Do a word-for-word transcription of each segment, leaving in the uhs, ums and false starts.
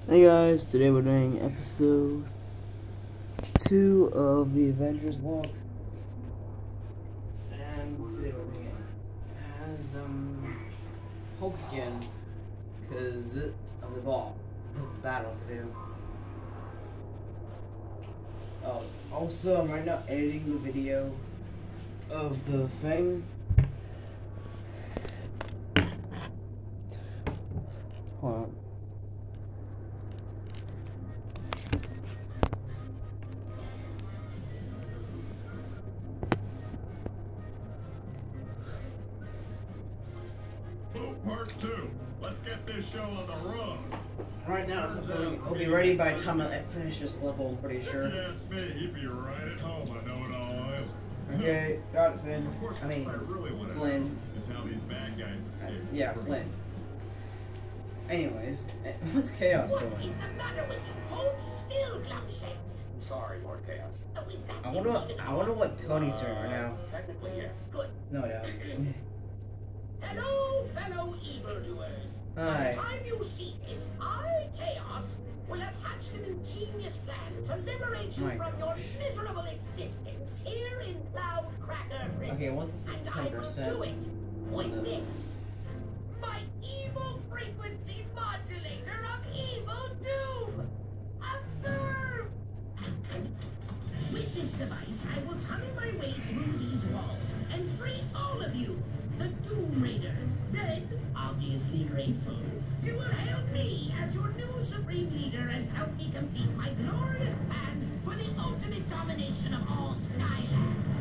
Hey guys, today we're doing episode two of the Avengers Walk, and today we're doing it as um Hulk again, because of the ball, because of the battle to do. Oh, also I'm right now editing the video of the thing. Hold on. Part two. Let's get this show on the road. Right now, it's it'll be ready by the time I finish this level, I'm pretty sure. If you ask me, he'd be right at home on Know It All Island. Okay, got it, Finn. Of course, I mean, I really want to Flynn. Is how these bad guys escape. Uh, yeah, Flynn. Anyways, what's Chaos What doing? is the matter with you? Hold still, Glumshanks. Sorry, Lord Chaos. Oh, is that I you wonder what even I wonder what Tony's doing right now. Technically, yes. Good. No doubt. Hello, fellow evildoers. By Hi. the time you see this, I, Chaos, will have hatched an ingenious plan to liberate you My from your gosh. miserable existence here in Cloudcracker Prison. Okay, what's the And I sixty-seven will percent? do it with No. this. My evil frequency modulator of evil doom. Observe! With this device, I will tunnel my way through these walls and free all of you, the Doom Raiders. Then, obviously grateful, you will hail me as your new supreme leader and help me complete my glorious plan for the ultimate domination of all Skylands.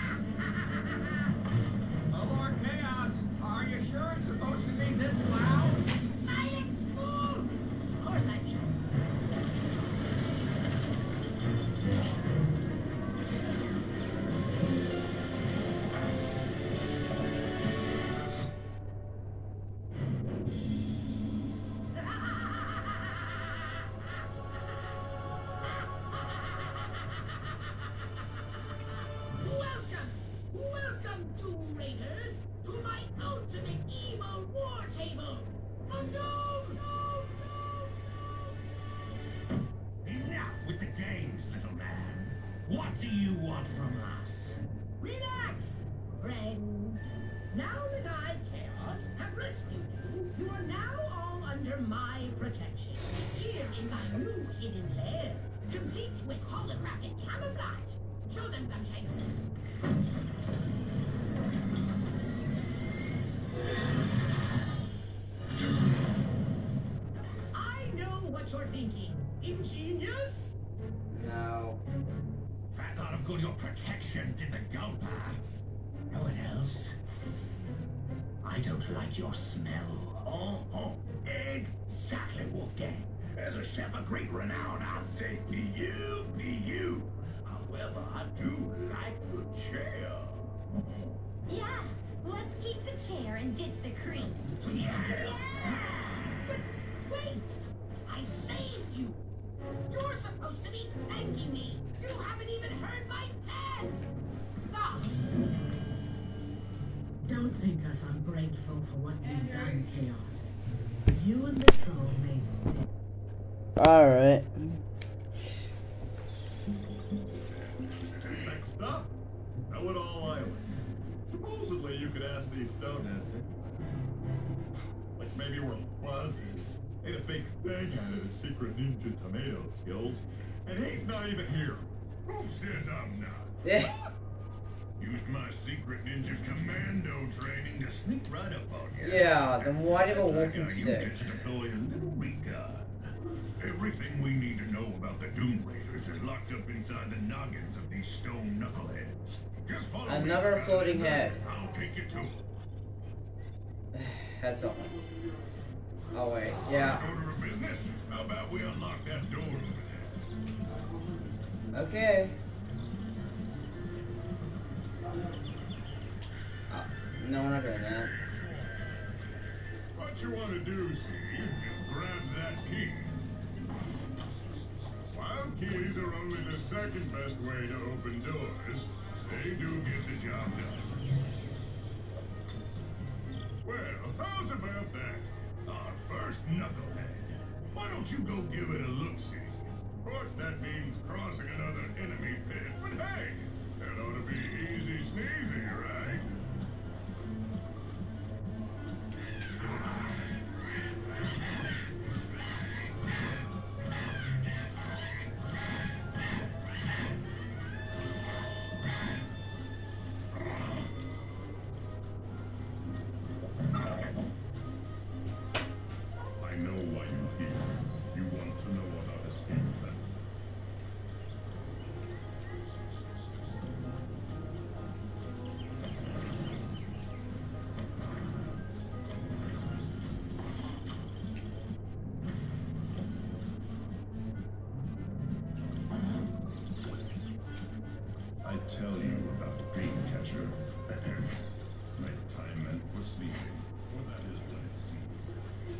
Oh, Lord Chaos, are you sure it's supposed to be this loud? Silence, fool! Of course I'm sure. Welcome, welcome, Doom Raiders, to my ultimate evil war table. A Doom! Enough with the games, little man. What do you want from us? Relax, friends. Now that I, Chaos, have rescued you, you are now all under my protection. Here in my new hidden lair, complete with holographic camouflage. Show them, Glumshanks. I know what you're thinking. Ingenious? No. Fat lot of good your protection did the Gulpa. Know what else? I don't like your smell. Oh, oh, exactly, Wolfgang. As a chef of great renown, I'll say be you, be you. However, I do like the chair. Yeah, let's keep the chair and ditch the cream. Yeah. But wait! I saved you! You're supposed to be thanking me! You haven't even heard my plan! Stop! Don't think us ungrateful for what you've done, Chaos. You and the troll may stay. Alright. Next up, Know It All Island. Supposedly, you could ask these stoneheads. Like maybe we're buzzes. Made a big thing out of his secret ninja tomato skills. And he's not even here. Who says I'm not? Yeah. Used my secret ninja commando training to sneak right up on you. Yeah, then why did a Just like walking I used stick? it to deploy a little recon. Everything we need to know about the Doom Raiders is locked up inside the noggins of these stone knuckleheads. Just follow me Another around floating and head. I'll take you to 'em. That's something. Oh wait, yeah. Order of business. How about we unlock that door over there? Okay. Oh, no, we're not doing that. What you want to do, see, is grab that key. While keys are only the second best way to open doors, they do get the job done. Well, how's about that? Our first knucklehead. Why don't don't you go give it a look-see? Of course, that means crossing another enemy pit, but hey, that ought to be easy sneezy, right? I know why you're here. You want to know about escape plan. I tell you about Dreamcatcher. Nighttime meant for sleeping. Well, that is what it seems.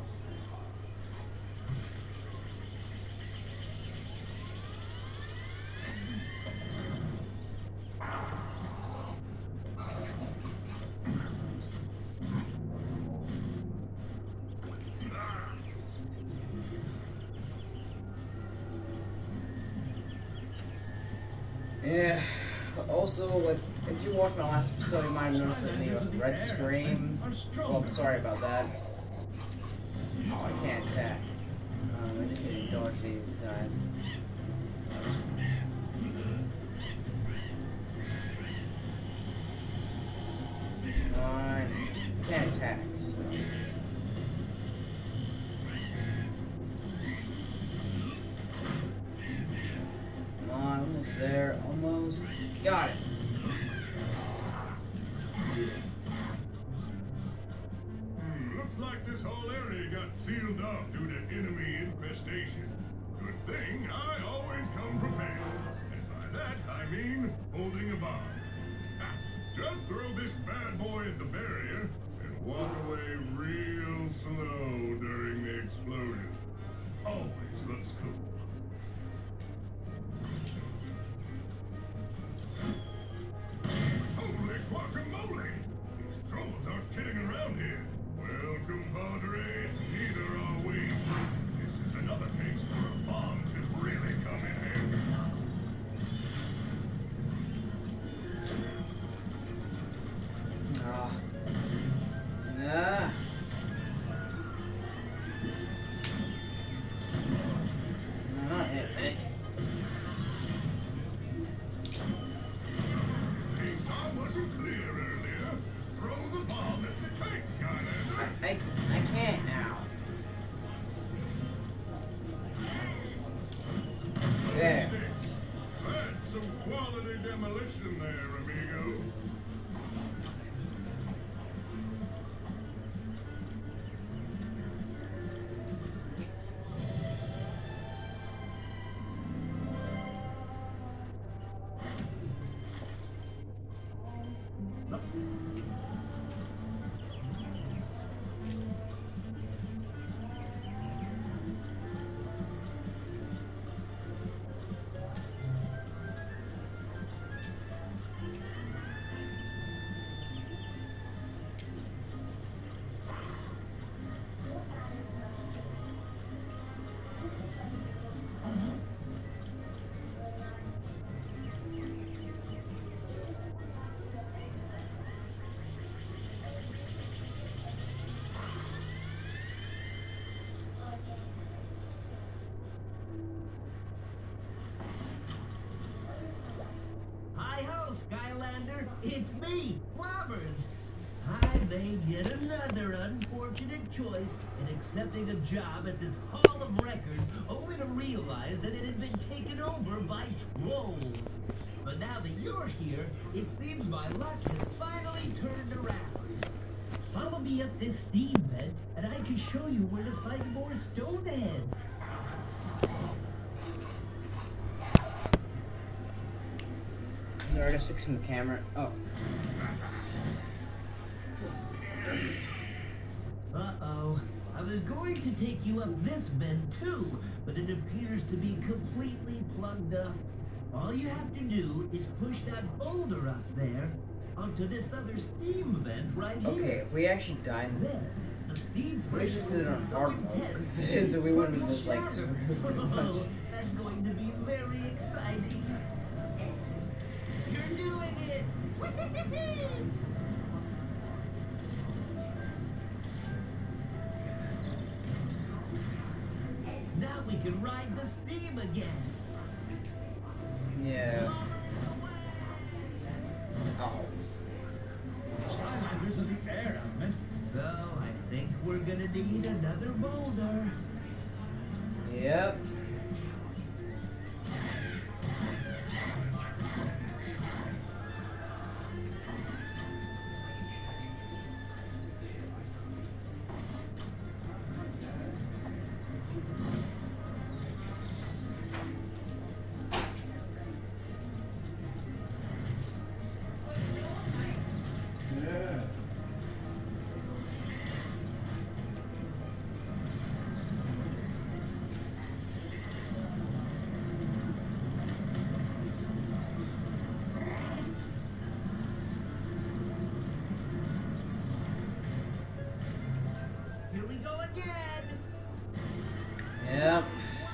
Yeah. Also, like, if you watched my last episode, you might have noticed with me with red screen. Well, I'm sorry about that. Oh, I can't attack. Um, I just need to dodge these guys. Fine. Can't attack, so. Come on, almost there. Almost. Got it. Hmm, looks like this whole area got sealed off due to enemy infestation. Good thing I always come prepared. And by that, I mean holding a bomb. Ha, just throw this bad boy at the barrier and walk away real slow during the explosion. Always looks cool. Holy guacamole! These trolls aren't kidding around here. Well, compadre, neither are we. This is another case where a bomb could really come in handy. Ah. Nah. No, not yet. Case I wasn't clear earlier. Throw the bomb at the tank, Skylander. I, I can't now. There. That's some quality demolition there, amigo. Hi-ho, Skylander. It's me, Blobbers. I made yet another unfortunate choice in accepting a job at this Hall of Records, only to realize that it had been taken over by trolls. But now that you're here, it seems my luck has finally turned around. Follow me up this steam vent, and I can show you where to find more Stoneheads. They're just fixing the camera. Oh. Uh-oh. I was going to take you up this vent too, but it appears to be completely plugged up. All you have to do is push that boulder up there onto this other steam vent right here. Okay, if we actually die in Then the steam At least this pressure is on will hard be so mode, intense, because if it is, then we it's wouldn't have gonna just like shatter. screwed pretty much. Oh, that's going to be very exciting. You're doing it! Now we can ride the steam again. Yeah. Oh. Skylanders are the air element. So I think we're gonna need another boulder. Yep. Here we go again. Yep.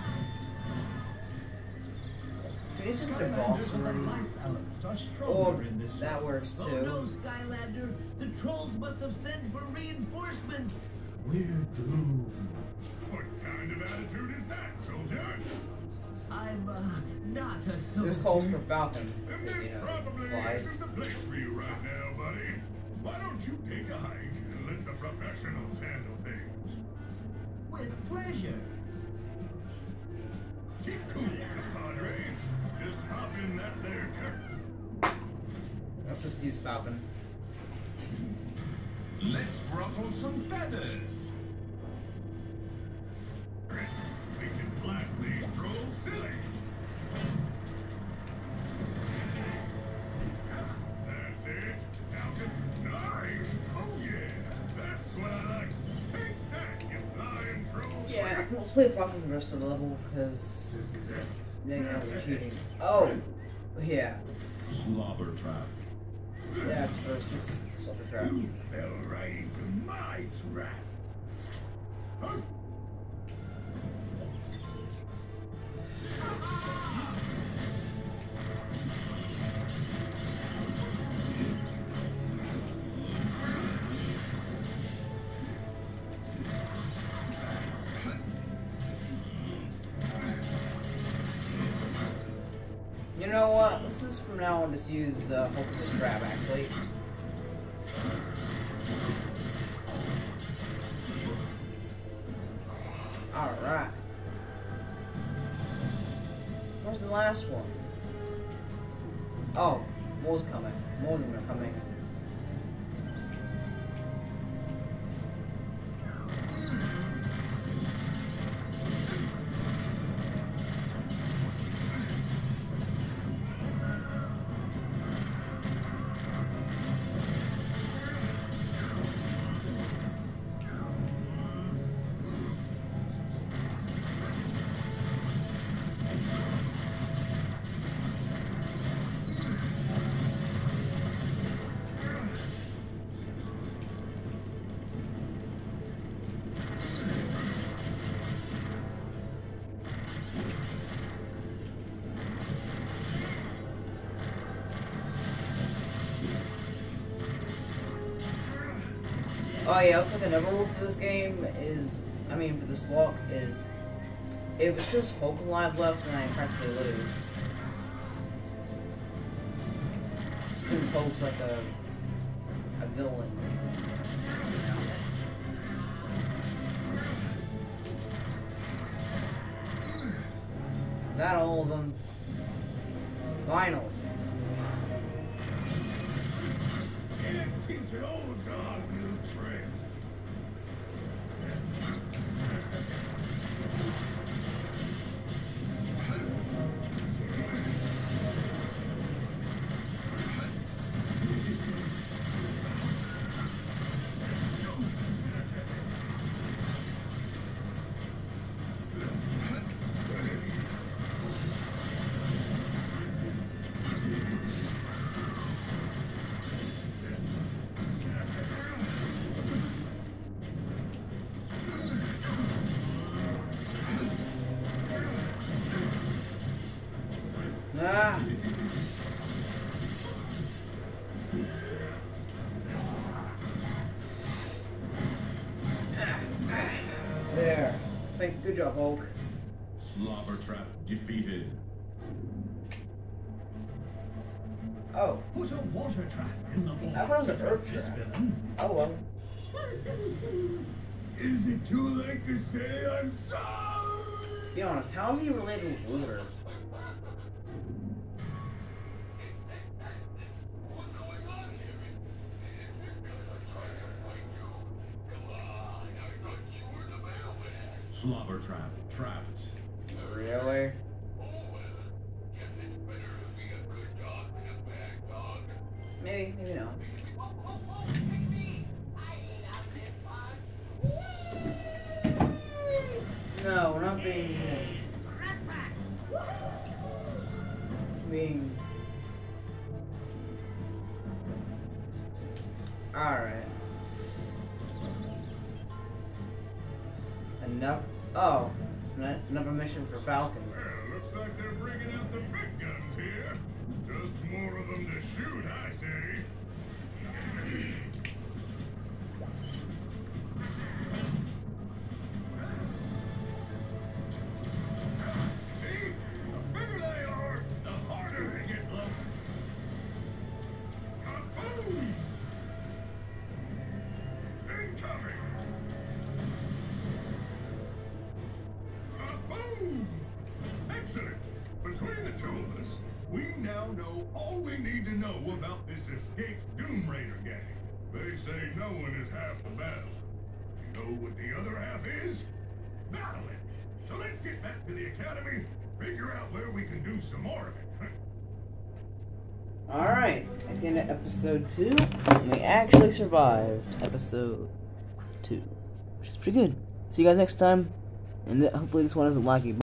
It's just a boss already. Are Oh, stronger in this. that works Oh no, too. Skylander! The trolls must have sent for reinforcements. We're doomed. What kind of attitude is that, soldier? I'm uh, not a soldier. This calls for Falcon, And because, this you know, probably flies. isn't the place for you right now, buddy. Why don't you take a hike and let the professionals handle things? With pleasure. Keep cool, compadre. Just hop in that there car. Let's just use Falcon. Let's ruffle some feathers. We can blast these trolls silly. That's it. Count it. Nice. Oh yeah. That's what I like. Take that, you flying troll. Yeah, let's play Falcon for the rest of the level, because then you know we're cheating. Oh! Yeah. Slobber trap. Yeah, versus Silver Trap. You fell right into my trap. Huh? You know what? Let's just from now on just use the Hope as a trap, actually. Alright. Where's the last one? Oh, more's coming. More of them are coming. Oh yeah, also another rule for this game is, I mean for this lock is, if it's just Hope alive left, then I practically lose. Since Hope's like a, a villain. Is that all of them? Finally. Can't teach it all to God's new trick. Thank, good job, Hulk. Slobber Trap defeated. Oh. Put a water trap in the vault. I thought it was an to earth trap this trap. villain. Oh well. Is it too late to say I'm sorry? To be honest, how is he related with water? Slobber Trap trapped. Really? Maybe, maybe not. No, we're not being being. Alright. Enough. Oh, n- another mission for Falcon. Well, looks like they're bringing out the big guns here. Just more of them to shoot, I say. See? The bigger they are, the harder they get low. Kaboom! Incoming! Kaboom! Excellent! Between the two of us, we now know all we need to know about this escaped Doom Raider gang. They say no one is half the battle. You know what the other half is? Battling. So let's get back to the academy, figure out where we can do some more of it. Alright, that's the end of episode two. And we actually survived episode two, which is pretty good. See you guys next time, and th- hopefully this one isn't laggy.